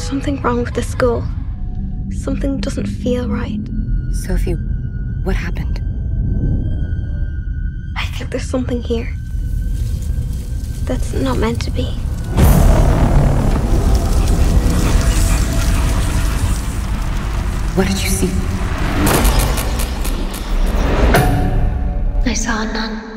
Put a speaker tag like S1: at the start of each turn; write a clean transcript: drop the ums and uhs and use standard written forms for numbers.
S1: something wrong with the school. Something doesn't feel right.
S2: Sophie, what happened?
S1: I think there's something here that's not meant to be.
S2: What did you see?
S1: I saw a nun.